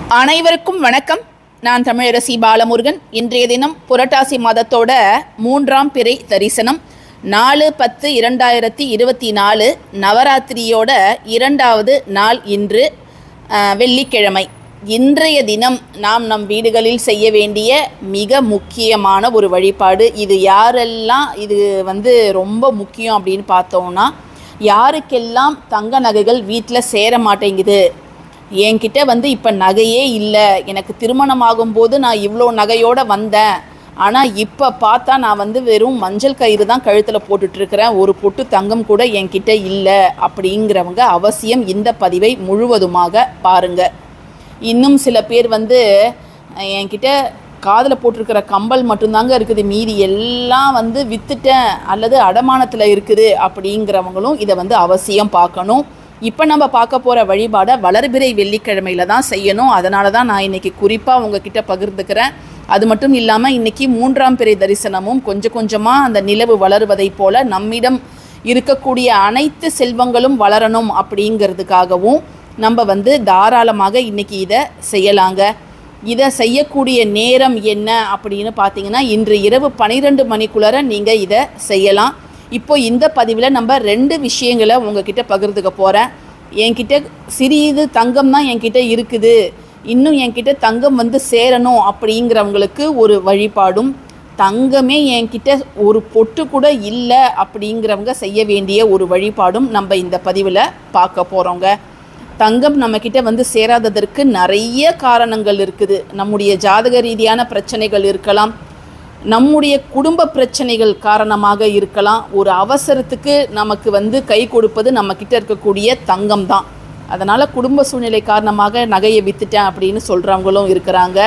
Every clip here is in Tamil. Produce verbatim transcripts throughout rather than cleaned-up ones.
அனைவருக்கும் வணக்கம். நான் தமிழரசி பாலமுருகன். இன்றைய தினம் புரட்டாசி மாதத்தோட மூன்றாம் பிறை தரிசனம் நாலு பத்து இரண்டாயிரத்தி இருபத்தி நாலு நவராத்திரியோட இரண்டாவது நாள் இன்று வெள்ளிக்கிழமை. இன்றைய தினம் நாம் நம் வீடுகளில் செய்ய வேண்டிய மிக முக்கியமான ஒரு வழிபாடு. இது யாரெல்லாம் இது வந்து ரொம்ப முக்கியம் அப்படின்னு பார்த்தோம்னா, யாருக்கெல்லாம் தங்க நகைகள் வீட்டில் சேர மாட்டேங்குது, என்கிட்ட வந்து இப்போ நகையே இல்லை, எனக்கு திருமணம் ஆகும்போது நான் இவ்வளோ நகையோடு வந்தேன், ஆனால் இப்போ பார்த்தா நான் வந்து வெறும் மஞ்சள் கயிறு தான் கழுத்தில் போட்டுட்ருக்கிறேன், ஒரு பொட்டு தங்கம் கூட என்கிட்ட இல்லை அப்படிங்கிறவங்க அவசியம் இந்த பதிவை முழுவதுமாக பாருங்கள். இன்னும் சில பேர் வந்து என்கிட்ட காதில் போட்டிருக்கிற கம்பல் மட்டும்தாங்க இருக்குது, மீதி எல்லாம் வந்து விற்றுட்டேன் அல்லது அடமானத்தில் இருக்குது அப்படிங்கிறவங்களும் இதை வந்து அவசியம் பார்க்கணும். இப்போ நம்ம பார்க்க போகிற வழிபாடை வளர்பிறை வெள்ளிக்கிழமையில் தான் செய்யணும். அதனால தான் நான் இன்றைக்கி குறிப்பாக உங்ககிட்ட பகிர்ந்துக்கிறேன். அது மட்டும் இல்லாமல் இன்றைக்கி மூன்றாம் பிறை தரிசனமும் கொஞ்சம் கொஞ்சமாக அந்த நிலவு வளருவதைப் போல் நம்மிடம் இருக்கக்கூடிய அனைத்து செல்வங்களும் வளரணும் அப்படிங்கிறதுக்காகவும் நம்ம வந்து தாராளமாக இன்றைக்கி இதை செய்யலாங்க. இதை செய்யக்கூடிய நேரம் என்ன அப்படின்னு பார்த்தீங்கன்னா, இன்று இரவு பன்னிரெண்டு மணிக்குள்ளே நீங்கள் இதை செய்யலாம். இப்போ இந்த பதிவில் நம்ம ரெண்டு விஷயங்களை உங்ககிட்ட பகிர்ந்துக்க போகிறேன். என்கிட்ட சிறிது தங்கம் தான் என்கிட்ட இருக்குது, இன்னும் என்கிட்ட தங்கம் வந்து சேரணும் அப்படிங்கிறவங்களுக்கு ஒரு வழிபாடும், தங்கமே என்கிட்ட ஒரு பொட்டு கூட இல்லை அப்படிங்கிறவங்க செய்ய வேண்டிய ஒரு வழிபாடும் நம்ம இந்த பதிவில் பார்க்க போகிறோங்க. தங்கம் நம்மக்கிட்ட வந்து சேராததற்கு நிறைய காரணங்கள் இருக்குது. நம்முடைய ஜாதக ரீதியான பிரச்சனைகள் இருக்கலாம், நம்முடைய குடும்ப பிரச்சனைகள் காரணமாக இருக்கலாம். ஒரு அவசரத்துக்கு நமக்கு வந்து கை கொடுப்பது நம்மக்கிட்ட இருக்கக்கூடிய தங்கம் தான். அதனால் குடும்ப சூழ்நிலை காரணமாக நகையை விற்றுட்டேன் அப்படின்னு சொல்கிறவங்களும் இருக்கிறாங்க.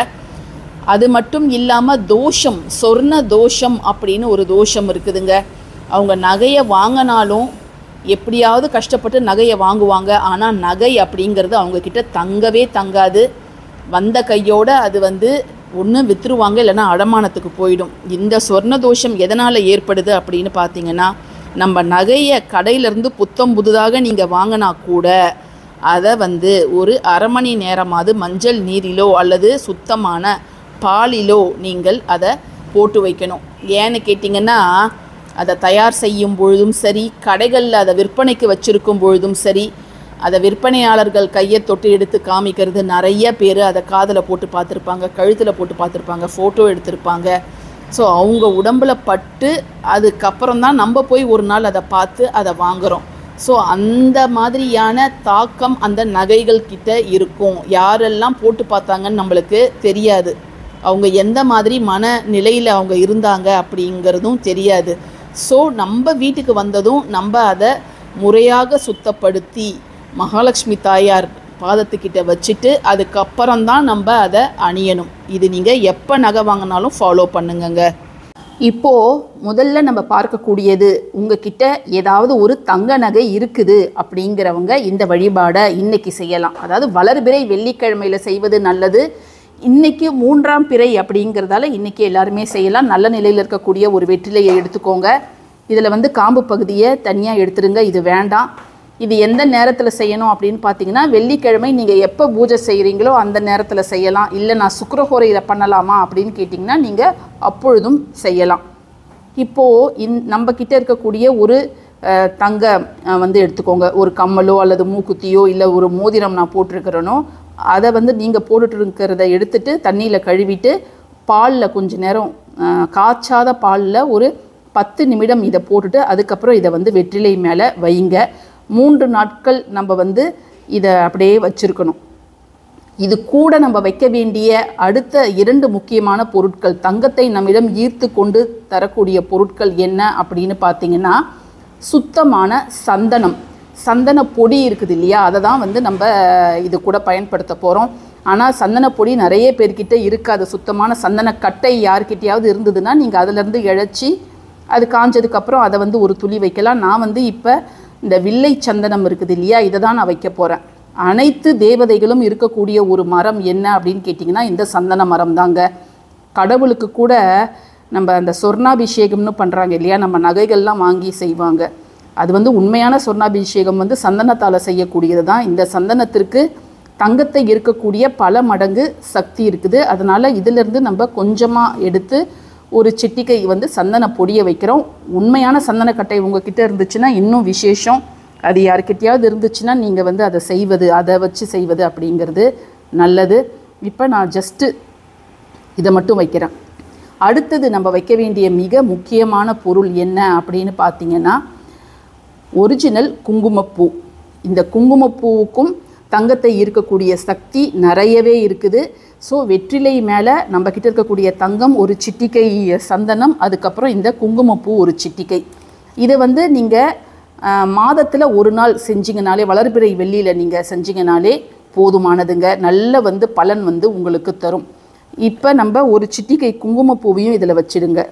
அது மட்டும் இல்லாமல் தோஷம், சொர்ண தோஷம் அப்படின்னு ஒரு தோஷம் இருக்குதுங்க. அவங்க நகையை வாங்கினாலும் எப்படியாவது கஷ்டப்பட்டு நகையை வாங்குவாங்க, ஆனால் நகை அப்படிங்கிறது அவங்கக்கிட்ட தங்கவே தங்காது. வந்த கையோடு அது வந்து ஒன்று விற்றுருவாங்க, இல்லைன்னா அடமானத்துக்கு போயிடும். இந்த சொர்ண தோஷம் எதனால் ஏற்படுது அப்படின்னு பார்த்தீங்கன்னா, நம்ம நகையை கடையிலேருந்து புத்தம் புதுதாக நீங்கள் வாங்கினா கூட அதை வந்து ஒரு அரை மணி நேரமாவது மஞ்சள் நீரிலோ அல்லது சுத்தமான பாலிலோ நீங்கள் அதை போட்டு வைக்கணும். ஏன்னு கேட்டிங்கன்னா, அதை தயார் செய்யும் பொழுதும் சரி, கடைகளில் அதை விற்பனைக்கு வச்சுருக்கும் பொழுதும் சரி, அதை விற்பனையாளர்கள் கையை தொட்டு எடுத்து காமிக்கிறது நிறைய பேர் அதை காதில் போட்டு பார்த்துருப்பாங்க, கழுத்தில் போட்டு பார்த்துருப்பாங்க, ஃபோட்டோ எடுத்திருப்பாங்க. ஸோ அவங்க உடம்பில் பட்டு அதுக்கப்புறம் தான் நம்ம போய் ஒரு நாள் அதை பார்த்து அதை வாங்குகிறோம். ஸோ அந்த மாதிரியான தாக்கம் அந்த நகைகள் கிட்ட இருக்கும். யாரெல்லாம் போட்டு பார்த்தாங்கன்னு நம்மளுக்கு தெரியாது, அவங்க எந்த மாதிரி மனநிலையில் அவங்க இருந்தாங்க அப்படிங்கிறதும் தெரியாது. ஸோ நம்ம வீட்டுக்கு வந்ததும் நம்ம அதை முறையாக சுத்தப்படுத்தி மகாலட்சுமி தாயார் பாதத்துக்கிட்ட வச்சுட்டு அதுக்கப்புறம் தான் நம்ம அதை அணியணும். இது நீங்கள் எப்போ நகை வாங்கினாலும் ஃபாலோ பண்ணுங்கங்க. இப்போது முதல்ல நம்ம பார்க்கக்கூடியது, உங்ககிட்ட ஏதாவது ஒரு தங்க நகை இருக்குது அப்படிங்கிறவங்க இந்த வழிபாடை இன்றைக்கி செய்யலாம். அதாவது வளர்பிறை வெள்ளிக்கிழமையில் செய்வது நல்லது. இன்றைக்கி மூன்றாம் பிறை அப்படிங்கிறதால இன்றைக்கி எல்லாருமே செய்யலாம். நல்ல நிலையில் இருக்கக்கூடிய ஒரு வெற்றிலையை எடுத்துக்கோங்க. இதில் வந்து காம்பு பகுதியை தனியாக எடுத்துருங்க, இது வேண்டாம். இது எந்த நேரத்தில் செய்யணும் அப்படின்னு பார்த்தீங்கன்னா, வெள்ளிக்கிழமை நீங்கள் எப்போ பூஜை செய்கிறீங்களோ அந்த நேரத்தில் செய்யலாம். இல்லை நான் சுக்கிரஹோரையில் பண்ணலாமா அப்படின்னு கேட்டிங்கன்னா நீங்கள் அப்பொழுதும் செய்யலாம். இப்போது இந் நம்மக்கிட்ட இருக்கக்கூடிய ஒரு தங்க வந்து எடுத்துக்கோங்க. ஒரு கம்மலோ அல்லது மூக்குத்தியோ இல்லை ஒரு மோதிரம் நான் போட்டிருக்கிறேனோ அதை வந்து நீங்கள் போட்டுட்ருக்கிறத எடுத்துகிட்டு தண்ணியில் கழுவிட்டு பாலில் கொஞ்சம் நேரம் காய்ச்சாத பாலில் ஒரு பத்து நிமிடம் இதை போட்டுட்டு அதுக்கப்புறம் இதை வந்து வெற்றிலை மேலே வைங்க. மூன்று நாட்கள் நம்ம வந்து இதை அப்படியே வச்சுருக்கணும். இது கூட நம்ம வைக்க வேண்டிய அடுத்த இரண்டு முக்கியமான பொருட்கள், தங்கத்தை நம்மிடம் ஈர்த்து கொண்டு தரக்கூடிய பொருட்கள் என்ன அப்படின்னு பார்த்தீங்கன்னா, சுத்தமான சந்தனம், சந்தன பொடி இருக்குது இல்லையா, அதை தான் வந்து நம்ம இது கூட பயன்படுத்த போகிறோம். ஆனால் சந்தன பொடி நிறைய பேர்கிட்ட இருக்காது. சுத்தமான சந்தன கட்டை யார்கிட்டையாவது இருந்ததுன்னா நீங்கள் அதிலேருந்து இழைச்சி அது காஞ்சதுக்கப்புறம் அதை வந்து ஒரு துளி வைக்கலாம். நான் வந்து இப்போ இந்த வில்லை சந்தனம் இருக்குது இல்லையா, இதை தான் நான் வைக்க போகிறேன். அனைத்து தேவதைகளும் இருக்கக்கூடிய ஒரு மரம் என்ன அப்படின்னு கேட்டிங்கன்னா இந்த சந்தன மரம் தாங்க. கடவுளுக்கு கூட நம்ம அந்த சொர்ணாபிஷேகம்னு பண்ணுறாங்க இல்லையா, நம்ம நகைகள்லாம் வாங்கி செய்வாங்க. அது வந்து உண்மையான சொர்ணாபிஷேகம் வந்து சந்தனத்தால் செய்யக்கூடியது தான். இந்த சந்தனத்திற்கு தங்கத்தை இருக்கக்கூடிய பல மடங்கு சக்தி இருக்குது. அதனால் இதிலிருந்து நம்ம கொஞ்சமாக எடுத்து ஒரு சிட்டிகை வந்து சந்தன பொடியை வைக்கிறோம். உண்மையான சந்தனக்கட்டை உங்ககிட்ட இருந்துச்சுன்னா இன்னும் விசேஷம். அது யாருக்கிட்டையாவது இருந்துச்சுன்னா நீங்கள் வந்து அதை செய்வது, அதை வச்சு செய்வது அப்படிங்கிறது நல்லது. இப்போ நான் ஜஸ்ட்டு இதை மட்டும் வைக்கிறேன். அடுத்தது நம்ம வைக்க வேண்டிய மிக முக்கியமான பொருள் என்ன அப்படின்னு பார்த்தீங்கன்னா, ஒரிஜினல் குங்குமப்பூ. இந்த குங்குமப்பூவுக்கும் தங்கத்தை இருக்கக்கூடிய சக்தி நிறையவே இருக்குது. ஸோ வெற்றிலை மேலே நம்மக்கிட்ட இருக்கக்கூடிய தங்கம் ஒரு சிட்டிகை சந்தனம், அதுக்கப்புறம் இந்த குங்குமப்பூ ஒரு சிட்டிகை. இதை வந்து நீங்கள் மாதத்தில் ஒரு நாள் செஞ்சிங்கனாலே, வளர்பிறை வெள்ளியில் நீங்கள் செஞ்சிங்கனாலே போதுமானதுங்க. நல்ல வந்து பலன் வந்து உங்களுக்கு தரும். இப்போ நம்ம ஒரு சிட்டிகை குங்குமப்பூவையும் இதில் வச்சிடுங்க.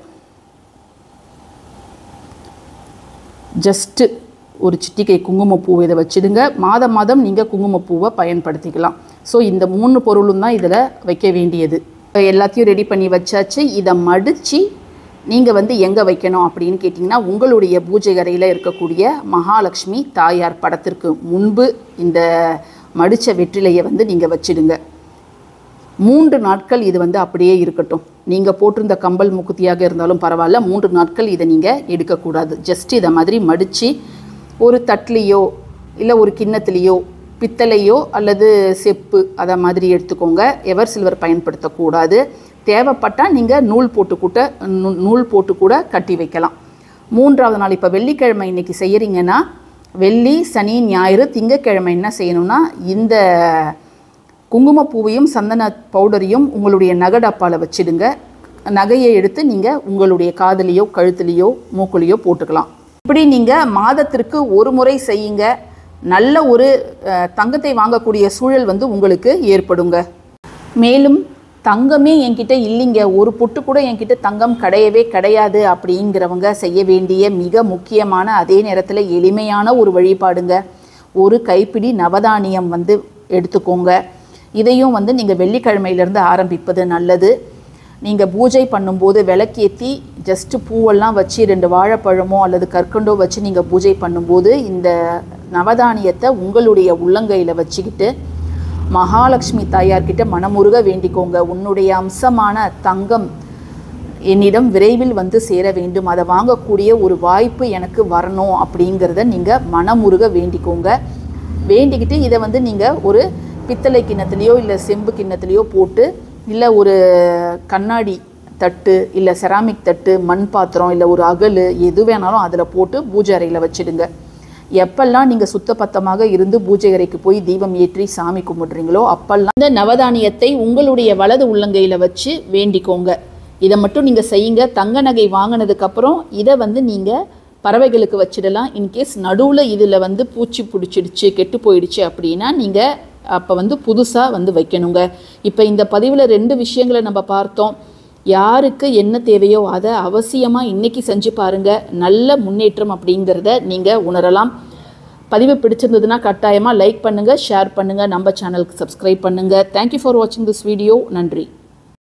ஜஸ்ட்டு ஒரு சிட்டிகை குங்குமப்பூவை இதை வச்சிடுங்க. மாதம் மாதம் நீங்கள் குங்குமப்பூவை பயன்படுத்திக்கலாம். ஸோ இந்த மூணு பொருளும் தான் இதில் வைக்க வேண்டியது. எல்லாத்தையும் ரெடி பண்ணி வச்சாச்சு. இதை மடித்து நீங்கள் வந்து எங்கே வைக்கணும் அப்படின்னு கேட்டிங்கன்னா, உங்களுடைய பூஜை அறையில் இருக்கக்கூடிய மகாலட்சுமி தாயார் படத்திற்கு முன்பு இந்த மடித்த வெற்றிலையை வந்து நீங்கள் வச்சிடுங்க. மூன்று நாட்கள் இது வந்து அப்படியே இருக்கட்டும். நீங்கள் போட்டிருந்த கம்பல் முக்குத்தியாக இருந்தாலும் பரவாயில்ல, மூன்று நாட்கள் இதை நீங்கள் எடுக்கக்கூடாது. ஜஸ்ட் இதை மாதிரி மடித்து ஒரு தட்லேயோ இல்லை ஒரு கிண்ணத்துலேயோ, பித்தளையோ அல்லது செப்பு அதை மாதிரி எடுத்துக்கோங்க. எவர் சில்வர் பயன்படுத்தக்கூடாது. தேவைப்பட்டால் நீங்கள் நூல் போட்டு கூட நூல் போட்டு கூட கட்டி வைக்கலாம். மூன்றாவது நாள், இப்போ வெள்ளிக்கிழமை இன்றைக்கி செய்கிறீங்கன்னா, வெள்ளி சனி ஞாயிறு திங்கக்கிழமை என்ன செய்யணும்னா, இந்த குங்குமப்பூவையும் சந்தன பவுடரையும் உங்களுடைய நகை டப்பாவில் வச்சிடுங்க. நகையை எடுத்து நீங்கள் உங்களுடைய காதுலேயோ கழுத்துலேயோ மூக்குலேயோ போட்டுக்கலாம். இப்படி நீங்கள் மாதத்திற்கு ஒரு முறை செய்யுங்க. நல்ல ஒரு தங்கத்தை வாங்கக்கூடிய சூழல் வந்து உங்களுக்கு ஏற்படுங்க. மேலும் தங்கமே என்கிட்ட இல்லைங்க, ஒரு பொட்டு கூட என்கிட்ட தங்கம் கிடையவே கிடையாது அப்படிங்கிறவங்க செய்ய வேண்டிய மிக முக்கியமான, அதே நேரத்தில் எளிமையான ஒரு வழிபாடுங்க. ஒரு கைப்பிடி நவதானியம் வந்து எடுத்துக்கோங்க. இதையும் வந்து நீங்கள் வெள்ளிக்கிழமையிலேருந்து ஆரம்பிப்பது நல்லது. நீங்கள் பூஜை பண்ணும்போது விளக்கேற்றி ஜஸ்ட்டு பூவெல்லாம் வச்சு ரெண்டு வாழைப்பழமோ அல்லது கற்கண்டோ வச்சு நீங்கள் பூஜை பண்ணும்போது இந்த நவதானியத்தை உங்களுடைய உள்ளங்கையில் வச்சுக்கிட்டு மகாலட்சுமி தாயார்கிட்ட மனமுருக வேண்டிக்கோங்க. உன்னுடைய அம்சமான தங்கம் என்னிடம் விரைவில் வந்து சேர வேண்டும், அதை வாங்கக்கூடிய ஒரு வாய்ப்பு எனக்கு வரணும் அப்படிங்கிறத நீங்கள் மனமுருக வேண்டிக்கோங்க. வேண்டிக்கிட்டு இதை வந்து நீங்கள் ஒரு பித்தளை கிண்ணத்துலேயோ இல்லை செம்பு கிண்ணத்துலேயோ போட்டு, இல்லை ஒரு கண்ணாடி தட்டு இல்லை செராமிக் தட்டு, மண் பாத்திரம் இல்லை ஒரு அகல் எது வேணாலும் அதில் போட்டு பூஜை அறையில் வச்சுடுங்க. எப்பெல்லாம் நீங்கள் சுத்தபத்தமாக இருந்து பூஜை அறைக்கு போய் தீபம் ஏற்றி சாமி கும்பிட்றீங்களோ அப்பெல்லாம் இந்த நவதானியத்தை உங்களுடைய வலது உள்ளங்கையில் வச்சு வேண்டிக்கோங்க. இதை மட்டும் நீங்கள் செய்யுங்க. தங்க நகை வாங்கினதுக்கப்புறம் இதை வந்து நீங்கள் பறவைகளுக்கு வச்சிடலாம். இன்கேஸ் நடுவில் இதில் வந்து பூச்சி பிடிச்சிடுச்சு, கெட்டு போயிடுச்சு அப்படின்னா நீங்கள் அப்போ வந்து புதுசாக வந்து வைக்கணுங்க. இப்போ இந்த பதிவில் ரெண்டு விஷயங்களை நம்ம பார்த்தோம். யாருக்கு என்ன தேவையோ அதை அவசியமாக இன்றைக்கி செஞ்சு பாருங்கள். நல்ல முன்னேற்றம் அப்படிங்கிறத நீங்கள் உணரலாம். பதிவு பிடிச்சிருந்ததுன்னா கட்டாயமாக லைக் பண்ணுங்கள், ஷேர் பண்ணுங்கள், நம்ம சேனலுக்கு சப்ஸ்கிரைப் பண்ணுங்கள். தேங்க்யூ ஃபார் வாட்சிங் திஸ் வீடியோ. நன்றி.